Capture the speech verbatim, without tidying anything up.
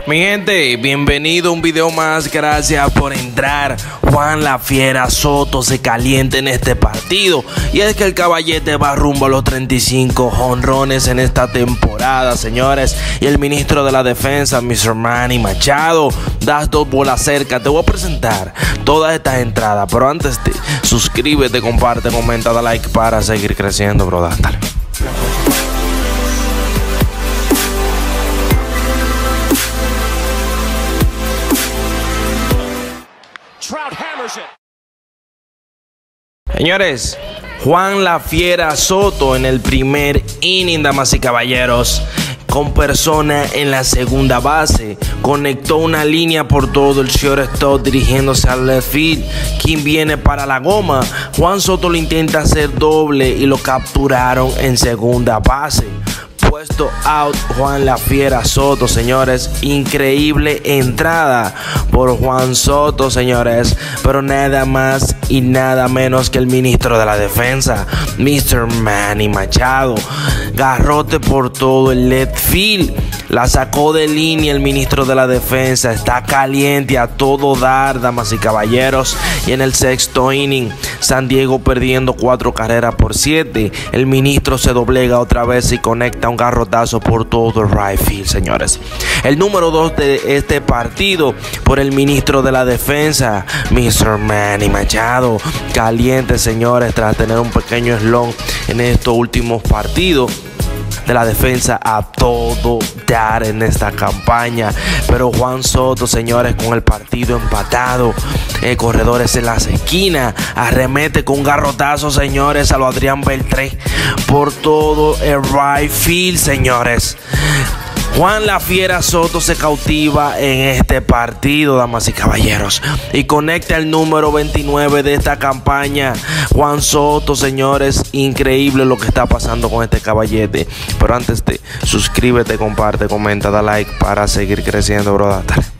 Mi gente, bienvenido a un video más, gracias por entrar. Juan La Fiera Soto se calienta en este partido y es que el caballete va rumbo a los treinta y cinco jonrones en esta temporada, señores. Y el ministro de la defensa, mister Manny Machado, das dos bolas cerca. Te voy a presentar todas estas entradas, pero antes de suscríbete, comparte, comenta, da like para seguir creciendo, bro. Dale. Señores, Juan La Fiera Soto en el primer inning, damas y caballeros, con persona en la segunda base, conectó una línea por todo el shortstop dirigiéndose al left field, quien viene para la goma. Juan Soto lo intenta hacer doble y lo capturaron en segunda base. Puesto out Juan La Fiera Soto, señores. Increíble entrada por Juan Soto, señores. Pero nada más y nada menos que el ministro de la defensa, mister Manny Machado. Garrote por todo el left field. La sacó de línea el ministro de la defensa. Está caliente a todo dar, damas y caballeros. Y en el sexto inning, San Diego perdiendo cuatro carreras por siete. El ministro se doblega otra vez y conecta un garrotazo por todo el right field, señores. El número dos de este partido por el ministro de la defensa, mister Manny Machado. Caliente, señores, tras tener un pequeño slump en estos últimos partidos de la defensa a todo dar en esta campaña. Pero Juan Soto, señores, con el partido empatado, eh, corredores en las esquinas, arremete con un garrotazo, señores, a lo Adrián Beltré por todo el right field, señores. Juan La Fiera Soto se cautiva en este partido, damas y caballeros, y conecta el número veintinueve de esta campaña. Juan Soto, señores, increíble lo que está pasando con este caballete. Pero antes de suscríbete, comparte, comenta, da like para seguir creciendo, bro. Dale.